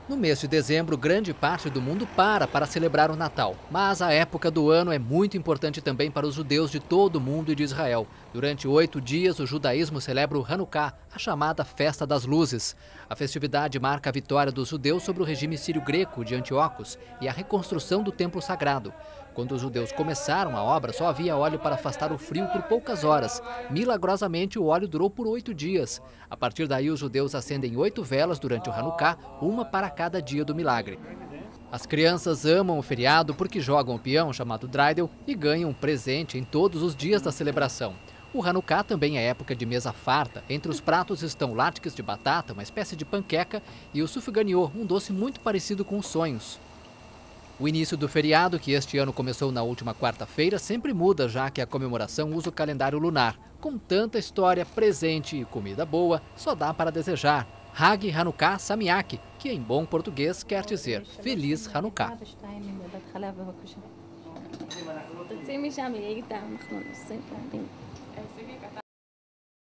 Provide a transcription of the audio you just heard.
No mês de dezembro, grande parte do mundo para celebrar o Natal. Mas a época do ano é muito importante também para os judeus de todo o mundo e de Israel. Durante 8 dias, o judaísmo celebra o Hanukkah, a chamada Festa das Luzes. A festividade marca a vitória dos judeus sobre o regime sírio-greco de Antíocos e a reconstrução do templo sagrado. Quando os judeus começaram a obra, só havia óleo para afastar o frio por poucas horas. Milagrosamente, o óleo durou por 8 dias. A partir daí, os judeus acendem 8 velas durante o Hanukkah, uma para cada dia do milagre. As crianças amam o feriado porque jogam o peão, chamado dreidel, e ganham um presente em todos os dias da celebração. O Hanukkah também é época de mesa farta. Entre os pratos estão latkes de batata, uma espécie de panqueca, e o sufganiot, um doce muito parecido com os sonhos. O início do feriado, que este ano começou na última quarta-feira, sempre muda, já que a comemoração usa o calendário lunar. Com tanta história, presente e comida boa, só dá para desejar. Hag Hanukkah Sameach, que em bom português quer dizer Feliz Hanukkah.